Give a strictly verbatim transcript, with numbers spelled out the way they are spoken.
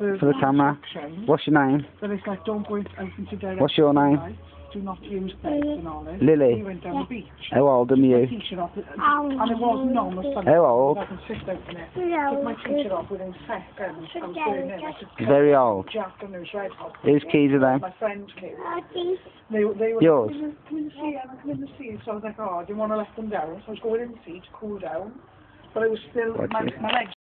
the, for the camera. What's your name? Then it's like, don't go out into direct What's your name? sunlight, do not use beds and all this. Lily. We went down the beach. How old are you? T-shirt off, and it wasn't on the sun. How old? I can sit down in it. Took my t-shirt off within seconds. I was burning it. I just Very old. Jack and it was red hot. Whose keys are they? My friend's keys. They, they were Yours? Like, come in the sea, and I come in the sea. So I was like, oh, I didn't want to let them down. So I was going in the sea to cool down. But I was still, my, my legs